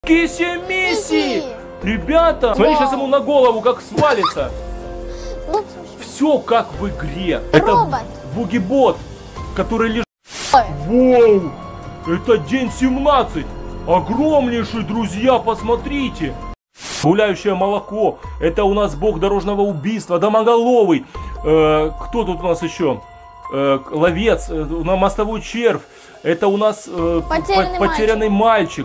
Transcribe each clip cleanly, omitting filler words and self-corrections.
Киси-миси! Ребята, смотри, сейчас ему на голову как свалится. Все как в игре. Это бугибот, который лежит. Воу! Это день 17. Огромнейший, друзья, посмотрите. Гуляющее молоко. Это у нас бог дорожного убийства. Домоголовый. Кто тут у нас еще? Ловец. Мостовой червь. Это у нас потерянный мальчик.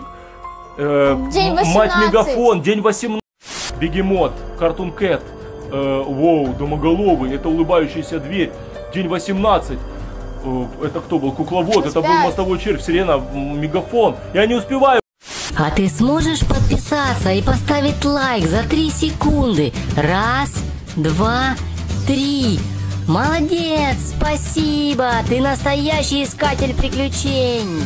День 18. Мать Мегафон. День 18. Бегемот. Картун Кэт. Воу, домоголовый. Это улыбающаяся дверь. День 18. Это кто был? Кукловод. Это был мостовой червь. Сирена. Мегафон. Я не успеваю. А ты сможешь подписаться и поставить лайк за 3 секунды? 1, 2, 3. Молодец, спасибо. Ты настоящий искатель приключений.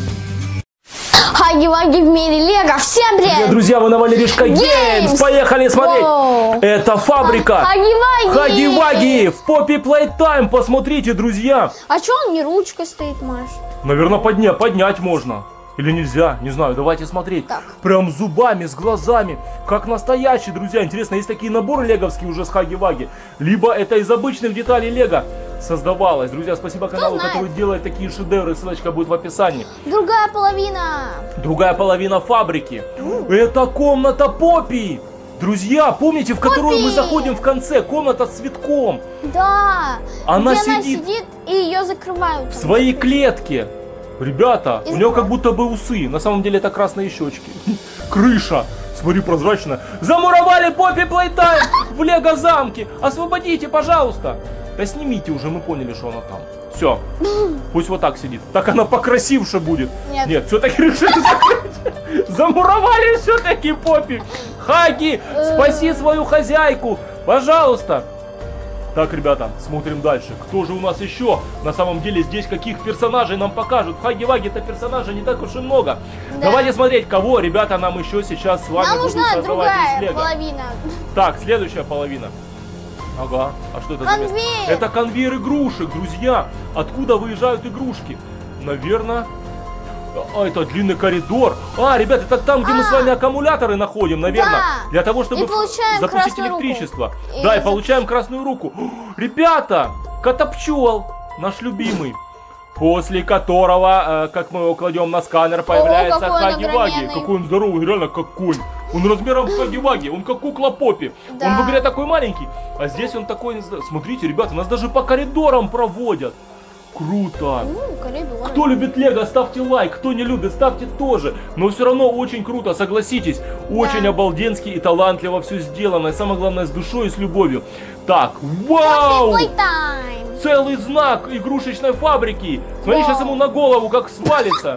Хаги-ваги в мире Лего. Всем привет! Друзья, вы на Валеришка Геймс. Поехали смотреть. Это фабрика. Хаги-ваги в Poppy Playtime. Посмотрите, друзья. А что он не ручкой стоит, Маш? Наверное, поднять можно. Или нельзя, не знаю, давайте смотреть. Так. Прям зубами, с глазами, как настоящий, друзья. Интересно, есть такие наборы леговские уже с Хаги-Ваги, либо это из обычных деталей лего создавалось. Друзья, спасибо каналу, который делает такие шедевры, ссылочка будет в описании. Другая половина. Другая половина фабрики. Это комната Поппи. Друзья, помните, в которую мы заходим в конце? Комната с цветком. Да. Она где сидит и ее закрывают. в своей клетке. Ребята, у него как будто бы усы. На самом деле это красные щечки. Крыша. Смотри, прозрачная. Замуровали Poppy Playtime в Лего замке. Освободите, пожалуйста. Да снимите уже, мы поняли, что она там. Все. Пусть вот так сидит. Так она покрасивше будет. Нет, все-таки решили закрыть. Замуровали все-таки Поппи. Хаги, спаси свою хозяйку. Пожалуйста. Так, ребята, смотрим дальше. Кто же у нас еще? На самом деле здесь каких персонажей нам покажут? В Хаги-Ваге-то персонажей не так уж и много. Да. Давайте смотреть, кого, ребята, нам еще сейчас с вами нам будут нужна создавать из Лего. половина. Так, следующая половина. Ага, а что это за место? Это конвейер игрушек, друзья. Откуда выезжают игрушки? Наверное... это длинный коридор. Ребята, это там, где мы с вами аккумуляторы находим, наверное. Да. Для того, чтобы запустить электричество. Да, и получаем красную руку. Ребята, Котопчел, наш любимый. После которого, как мы его кладем на сканер, появляется Хаги-Ваги. Какой он здоровый, реально как конь. Он размером с Хаги-Ваги, он как кукла Поппи. Да. Он в игре такой маленький, а здесь он такой... Смотрите, ребята, нас даже по коридорам проводят. Круто! Кто любит Лего, ставьте лайк, кто не любит, ставьте тоже. Но все равно очень круто, согласитесь. Очень обалденски и талантливо все сделано. И самое главное, с душой и с любовью. Так, вау! Целый знак игрушечной фабрики. Смотри, сейчас ему на голову как свалится.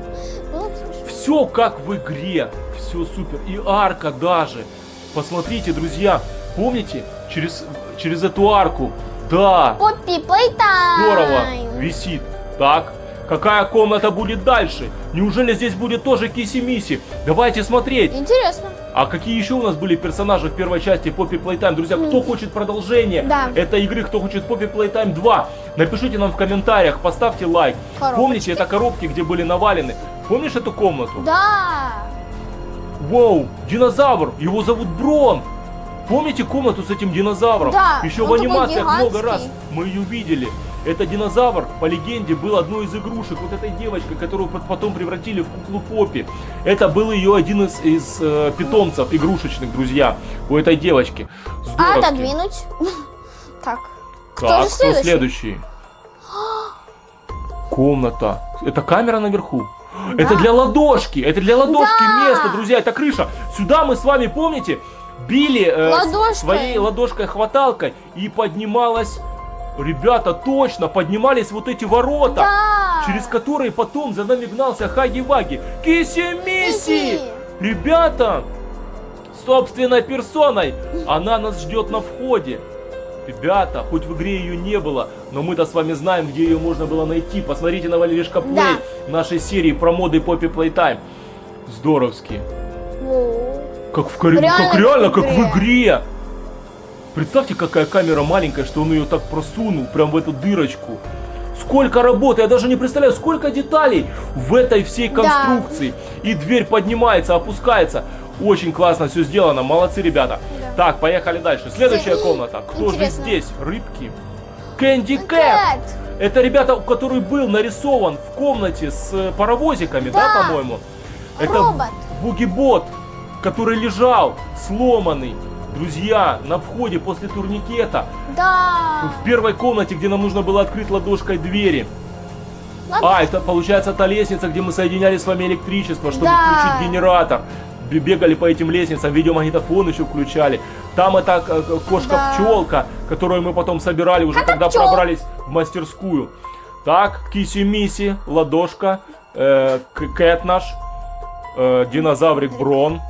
Все как в игре. Все супер. И арка даже. Посмотрите, друзья. Помните? Через эту арку. Да. Poppy Playtime. Здорово. Висит. Так. Какая комната будет дальше? Неужели здесь будет тоже Киси-Миси? Давайте смотреть. Интересно. А какие еще у нас были персонажи в первой части Poppy Playtime? Друзья, кто хочет продолжение этой игры, кто хочет Poppy Playtime 2, напишите нам в комментариях, поставьте лайк. Помните, это коробки, где были навалены? Помнишь эту комнату? Да. Воу, динозавр, его зовут Брон. Помните комнату с этим динозавром? Да, еще в анимациях много раз мы ее видели. Это динозавр, по легенде, был одной из игрушек вот этой девочкой, которую потом превратили в куклу Поппи. Это был ее один из питомцев игрушечных, друзья, у этой девочки. Здоровски. Отодвинуть. Так. Кто следующий? Комната. Это камера наверху. Да. Это для ладошки. Это для ладошки место, друзья. Это крыша. Сюда мы с вами, помните, били своей ладошкой-хваталкой и поднималась... Ребята, точно, поднимались вот эти ворота, через которые потом за нами гнался Хаги-Ваги. Киси-Миси! Ребята, собственной персоной, она нас ждет на входе. Ребята, хоть в игре ее не было, но мы-то с вами знаем, где ее можно было найти. Посмотрите на Валеришка Плей нашей серии про моды Poppy Playtime. Здоровски. Как в реально, как в игре. Представьте, какая камера маленькая, что он ее так просунул, прям в эту дырочку. Сколько работы, я даже не представляю, сколько деталей в этой всей конструкции. И дверь поднимается, опускается. Очень классно все сделано, молодцы ребята. Да. Так, поехали дальше. Следующая комната. Кто же здесь? Рыбки. Кэнди Кэт. Это ребята, который был нарисован в комнате с паровозиками, да, по-моему? Это робот. бугибот, который лежал сломанный. Друзья, на входе после турникета. Да. В первой комнате, где нам нужно было открыть ладошкой двери. А, это получается та лестница, где мы соединяли с вами электричество, чтобы включить генератор. Бегали по этим лестницам, видеомагнитофон еще включали. Там это кошка-пчелка, которую мы потом собирали уже, когда пробрались в мастерскую. Так, Киси-Миси, ладошка, Кэт наш, динозаврик Брон,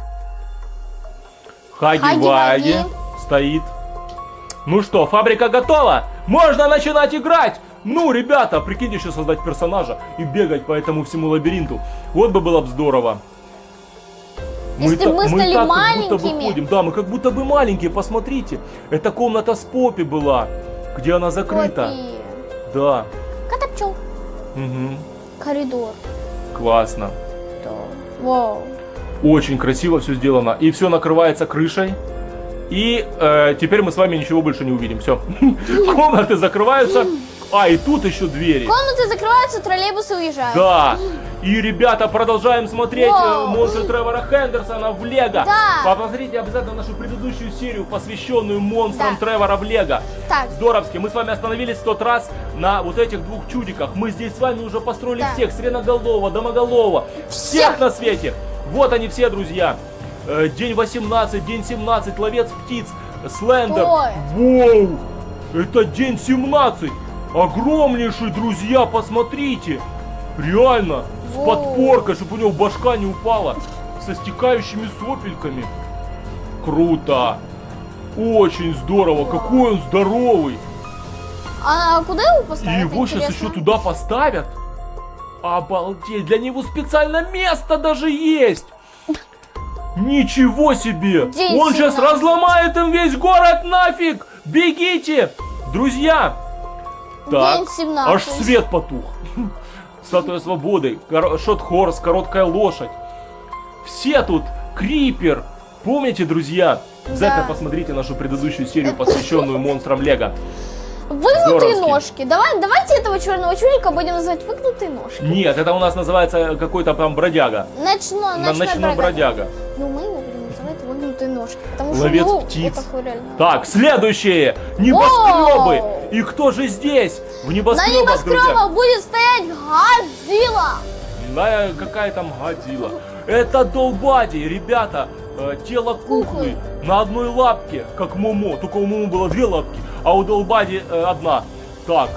Хаги-Ваги стоит. Ну что, фабрика готова? Можно начинать играть! Ну, ребята, прикиньте еще создать персонажа и бегать по этому всему лабиринту. Вот бы было бы здорово. Если бы мы стали маленькими. Да, мы как будто бы маленькие, посмотрите. Это комната с Поппи была, где она закрыта. Поппи. Да. Кота-пчел. Угу. Коридор. Классно. Да. Вау. Очень красиво все сделано. И все накрывается крышей. И теперь мы с вами ничего больше не увидим. Все. Комнаты закрываются. А, и тут еще двери. Комнаты закрываются, троллейбусы уезжают. Да. И, ребята, продолжаем смотреть монстры Тревора Хендерсона в Лего. Да. Посмотрите обязательно нашу предыдущую серию, посвященную монстрам Тревора в Лего. Так. Здоровски. Мы с вами остановились в тот раз на вот этих двух чудиках. Мы здесь с вами уже построили всех. Сиреноголового, Домоголового. Всех на свете. Вот они все, друзья. День 18, день 17, ловец птиц, Слендер. Воу! Это день 17. Огромнейший, друзья, посмотрите. Реально, с подпоркой, чтобы у него башка не упала. Со стекающими сопельками. Круто. Очень здорово. Какой он здоровый. А куда его поставят? И его сейчас еще туда поставят. Обалдеть. Для него специально место даже есть. Ничего себе. Он сейчас разломает им весь город нафиг. Бегите, друзья. Так, аж свет потух. Статуя свободы, Шот-Хорс, короткая лошадь. Все тут, Крипер. Помните, друзья? Обязательно посмотрите нашу предыдущую серию, посвященную монстрам Лего. Выгнутые ножки. Давайте этого черного чудика будем называть выгнутые ножки. Нет, это у нас называется какой-то там бродяга. Ночной бродяга. Ну мы его будем называть выгнутые ножки. Потому что, ловец птиц. Так, следующие. Небоскребы. И кто же здесь? В небоскребах, на небоскребах будет стоять Годзилла. Да, какая там Годзилла? Это Долбади, ребята. Тело куклы на одной лапке, как Момо. Только у Момо было две лапки, а у Долбади одна. Так,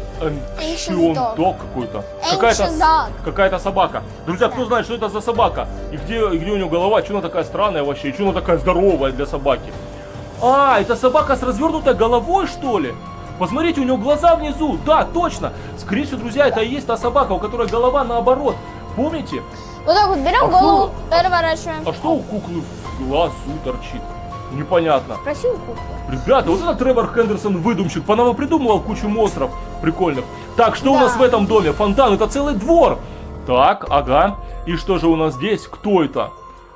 Ancient Dog какой-то. Какая-то собака. Друзья, кто знает, что это за собака? И где у него голова? Чего она такая странная вообще? И чего она такая здоровая для собаки? А, это собака с развернутой головой, что ли? Посмотрите, у него глаза внизу. Да, точно. Скорее всего, друзья, это и есть та собака, у которой голова наоборот. Помните? Вот так вот берем голову, переворачиваем. А что у куклы в глазу торчит? Непонятно. Спроси у куклы. Ребята, вот это Тревор Хендерсон выдумщик. Придумывал кучу монстров прикольных. Так, что у нас в этом доме? Фонтан, это целый двор. Так, ага. И что же у нас здесь? Кто это?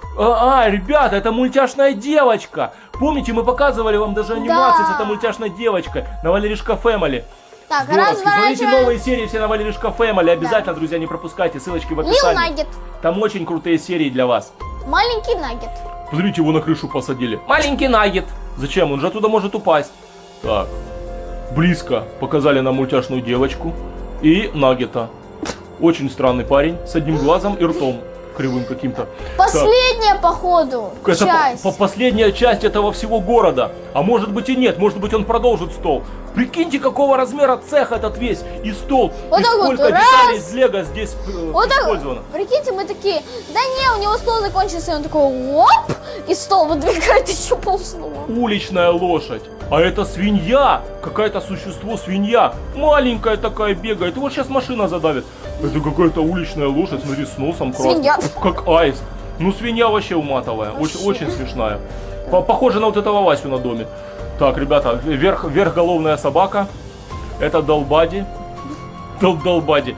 Ребята, это мультяшная девочка. Помните, мы показывали вам даже анимацию с этой мультяшной девочкой на Валеришка Фэмили. Так, смотрите новые серии все на Валеришка Фэмили. Обязательно, друзья, не пропускайте. Ссылочки в описании. Лил Наггет. Там очень крутые серии для вас. Маленький Наггет. Посмотрите, его на крышу посадили. Маленький Наггет. Зачем? Он же оттуда может упасть. Так. Близко показали нам мультяшную девочку и Наггета. Очень странный парень с одним глазом и ртом кривым каким-то. Последняя, походу, часть. Последняя часть этого всего города. А может быть и нет. Может быть он продолжит стол. Прикиньте, какого размера цех этот весь. И стол. Вот и так сколько вот, деталей из Лего здесь вот использовано. Так, прикиньте, мы такие, да не, у него стол закончился. И он такой, оп, и стол выдвигает еще полстола. Уличная лошадь. А это свинья. Какое-то существо свинья. Маленькая такая бегает. Его сейчас машина задавит. Это какая-то уличная лошадь, смотри, с носом красным. Свинья. Как аист. Ну, свинья вообще уматовая. Очень смешная. Похоже на вот этого Васю на доме. Так, ребята, вверхголовная собака. Это Долбади. Долбади.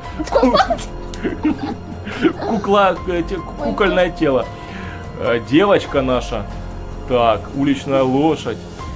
Кукольное тело. Девочка наша. Так, уличная лошадь.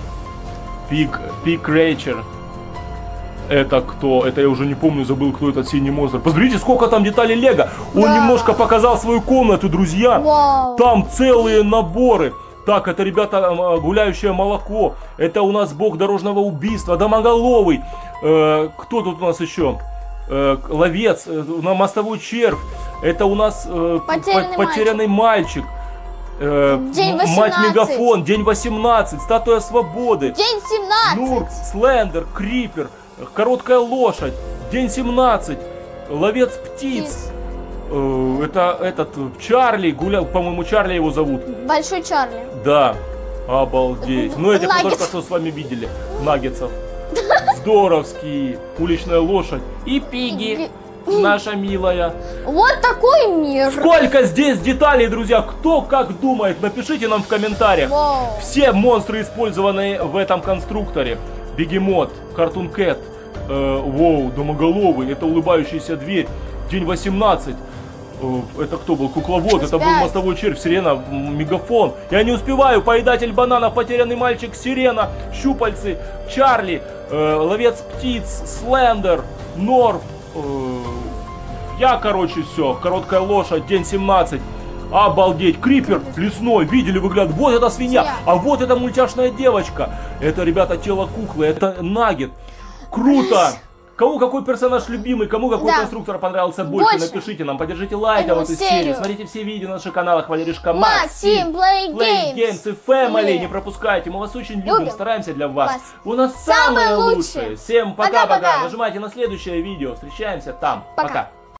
Пик Рейчер. Это кто? Это я уже не помню, забыл, кто этот синий монстр. Посмотрите, сколько там деталей Лего. Он немножко показал свою комнату, друзья. Вау. Там целые наборы. Так, это, ребята, гуляющее молоко. Это у нас бог дорожного убийства. Домоголовый. Кто тут у нас еще? Ловец. Мостовой червь. Это у нас потерянный мальчик. День 18. Мать Мегафон. День 18. Статуя свободы. День 17. Нурк, Слендер, Крипер. Короткая лошадь. День 17. Ловец птиц. Это этот Чарли гулял, по-моему, Чарли его зовут. Большой Чарли. Да, обалдеть. Ну, этих мы Наггетс. только что с вами видели. Наггетсов. Здоровский. Уличная лошадь. И Пиги, наша милая. Вот такой мир. Сколько здесь деталей, друзья. Кто как думает, напишите нам в комментариях. Вау. Все монстры, использованные в этом конструкторе. Бегемот, Картун Кэт, Домоголовый, это улыбающаяся дверь. День 18. Это кто был? Кукловод, это был мостовой червь, Сирена, Мегафон. Я не успеваю, поедатель бананов, потерянный мальчик, Сирена, Щупальцы, Чарли, Ловец птиц, Слендер, Норф. Я, короче, все. Короткая лошадь, день 17. Обалдеть, Крипер лесной, видели, выглядит. Вот эта свинья, а вот эта мультяшная девочка. Это, ребята, тело куклы, это Наггет. Круто! Кому какой персонаж любимый, кому какой конструктор понравился больше, напишите нам, поддержите лайком эту серию. Смотрите все видео на наших каналах Валеришка, Максим, Play Games и Family. Не пропускайте, мы вас очень любим, стараемся для вас. У нас самые лучшие. Всем пока-пока. Нажимайте на следующее видео, встречаемся там. Пока.